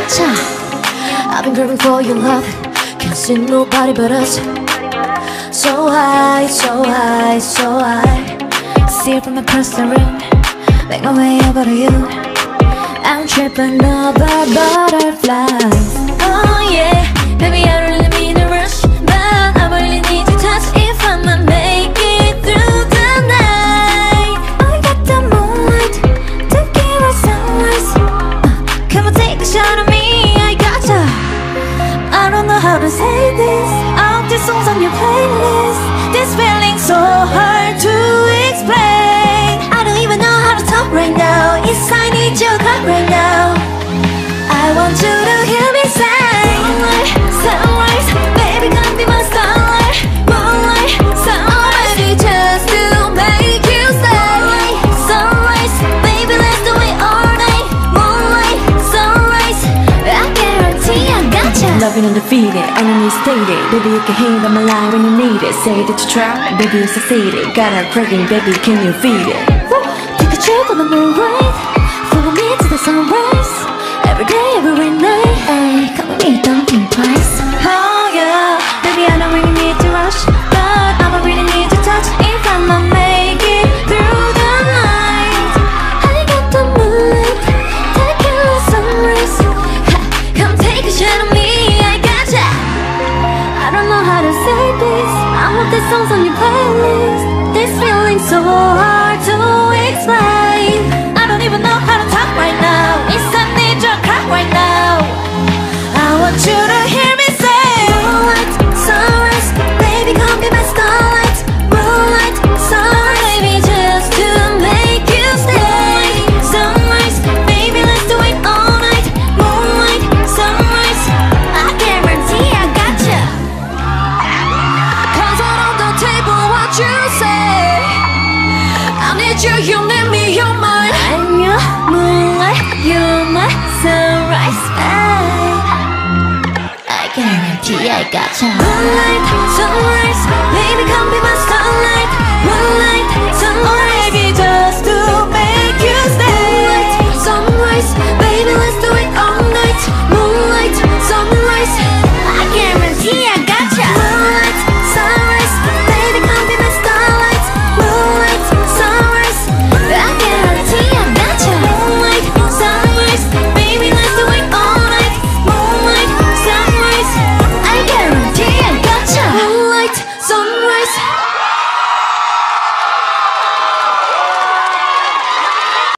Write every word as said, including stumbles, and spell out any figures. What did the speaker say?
gotcha. I've been craving for your love, can't see nobody but us. So high, so high, so high. See it from across the room, make my way over to you. I'm tripping over butterflies. Oh yeah, baby I don't really mean to rush, but I really need to touch if I'ma make it through the night. I got the moonlight to give us sunrise. uh, Come on, take a shot of me, I gotcha. I don't know how to say this, all these songs on your playlist. This feeling's so hard to explain. I don't even know how to talk right now. It's I need your cut right now. I want you to hear me say moonlight, sunrise, baby come be my starlight. Moonlight, sunrise, ready just to make you stay. Sunrise, baby let's do it all night. Moonlight, sunrise, I guarantee I gotcha. Loving undefeated, enemy stated. Baby you can hit on my line when you need it. Say that you try, baby you succeeded. Got her craving, baby can you feed it? Woo! Take a trip on the moonlight, follow me to the sunrise. Every day, every night, ay, come with me, don't think twice. Oh yeah, baby I don't really need to rush, but I'ma really need to touch if I'ma make it through the night. I got the moonlight, take you to sunrise. Ha, come take a shot of me, I gotcha. I don't know how to say this, I want these songs on your playlist. This feeling's so hard to explain. I don't even know how to talk right now. It's I need your crack right now. I want you to hear me say moonlight, sunrise, baby come be my starlight. Moonlight, sunrise, baby just to make you stay. Sunrise, baby let's do it all night. Moonlight, sunrise, I guarantee I gotcha. Cards out on the table, what you say? I need you, you need me, you're mine. I'm your moonlight, you're my sunrise. I, I guarantee I gotcha. Moonlight, sunrise, baby come be my starlight.